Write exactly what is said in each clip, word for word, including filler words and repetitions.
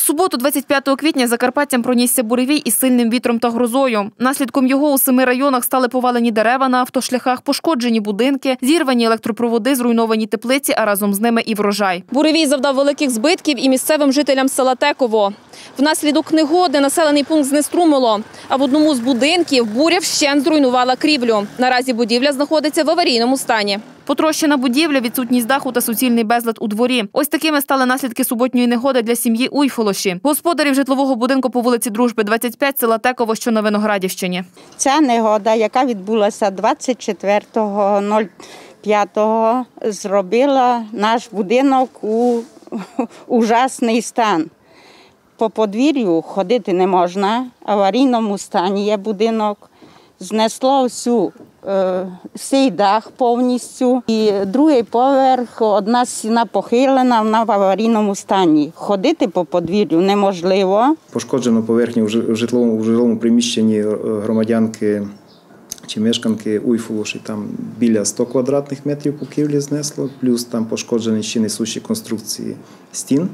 суботу, двадцять п'ятого квітня, Закарпаттям пронісся буревій із сильним вітром та грозою. Наслідком його у семи районах стали повалені дерева на автошляхах, пошкоджені будинки, зірвані електропроводи, зруйновані теплиці, а разом з ними і врожай. Буревій завдав великих збитків і місцевим жителям села Теково. Внаслідок негоди населений пункт знеструмило, а в одному з будинків буря вщент зруйнувала крівлю. Наразі будівля знаходиться в аварійному стані. Потрощена будівля, відсутність даху та суцільний безлад у дворі. Ось такими стали наслідки суботньої негоди для сім'ї Уйфолоші. Господарів житлового будинку по вулиці Дружби, двадцять п'ять, села Теково, що на Виноградівщині. Ця негода, яка відбулася двадцять четвертого п'ятого, зробила наш будинок у ужасний стан. По подвір'ю ходити не можна, в аварійному стані є будинок. Знесло всю цей дах повністю. І другий поверх, одна стіна похилена, вона в аварійному стані. Ходити по подвір'ю неможливо. Пошкоджено поверхню в житловому, в житловому приміщенні громадянки чи мешканки Уйфолоші. Там біля ста квадратних метрів покрівлі знесло, плюс там пошкоджені ще несущі конструкції стін.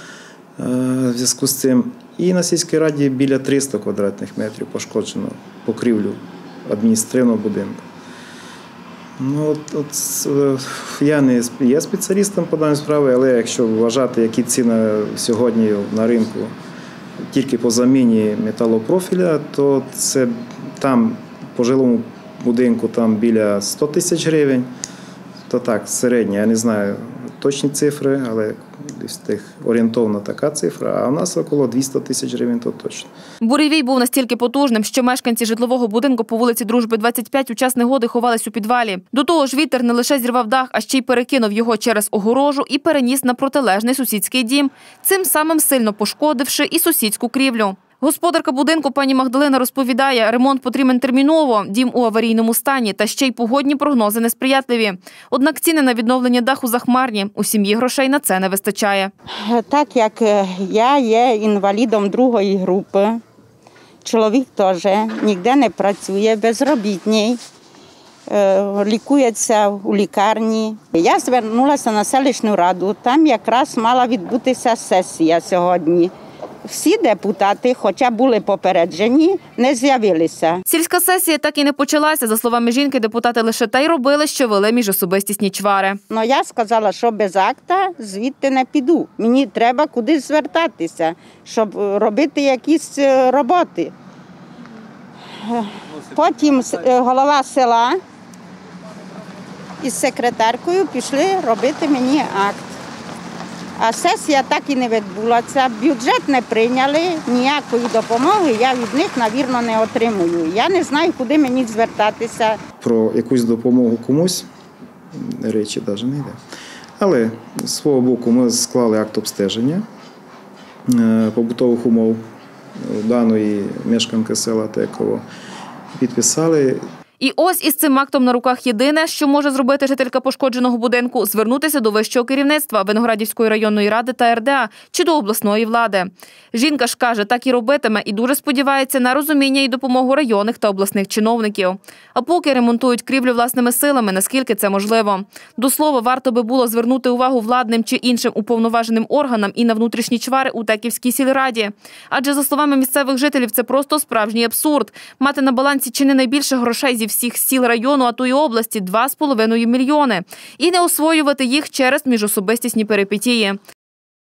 В зв'язку з цим і на сільській раді біля триста квадратних метрів пошкоджено покрівлю адміністративного будинку. Ну, от, от, я не є спеціалістом по даній справі, але якщо вважати, які ціни сьогодні на ринку тільки по заміні металопрофіля, то це там по жилому будинку там біля ста тисяч гривень. То так, середня, я не знаю точні цифри, але десь тих орієнтовно така цифра, а у нас около двісті тисяч гривень, то точно. Буревій був настільки потужним, що мешканці житлового будинку по вулиці Дружби, двадцять п'ять у час негоди ховались у підвалі. До того ж, вітер не лише зірвав дах, а ще й перекинув його через огорожу і переніс на протилежний сусідський дім, цим самим сильно пошкодивши і сусідську крівлю. Господарка будинку пані Магдалина розповідає, ремонт потрібен терміново, дім у аварійному стані, та ще й погодні прогнози несприятливі. Однак ціни на відновлення даху захмарні, у сім'ї грошей на це не вистачає. Так як я є інвалідом другої групи, чоловік теж ніде не працює, безробітний, лікується у лікарні. Я звернулася на селищну раду, там якраз мала відбутися сесія сьогодні. Всі депутати, хоча були попереджені, не з'явилися. Сільська сесія так і не почалася. За словами жінки, депутати лише те й робили, що вели міжособистісні чвари. Ну, я сказала, що без акта звідти не піду. Мені треба кудись звертатися, щоб робити якісь роботи. Потім голова села із секретаркою пішли робити мені акт. А сесія так і не відбулася, бюджет не прийняли, ніякої допомоги я від них, мабуть, не отримую. Я не знаю, куди мені звертатися. Про якусь допомогу комусь речі навіть не йде. Але з свого боку ми склали акт обстеження побутових умов даної мешканки села Теково, підписали. І ось із цим актом на руках єдине, що може зробити жителька пошкодженого будинку – звернутися до вищого керівництва Виноградівської районної ради та ер де а чи до обласної влади. Жінка ж каже, так і робитиме і дуже сподівається на розуміння і допомогу районних та обласних чиновників. А поки ремонтують крівлю власними силами, наскільки це можливо. До слова, варто би було звернути увагу владним чи іншим уповноваженим органам і на внутрішні чвари у Теківській сільраді. Адже, за словами місцевих жителів, це просто справжній абсурд – мати на балансі чи не найбільше грошей зі всіх сіл району, а то й області – два з половиною мільйони. І не освоювати їх через міжособистісні перипетії.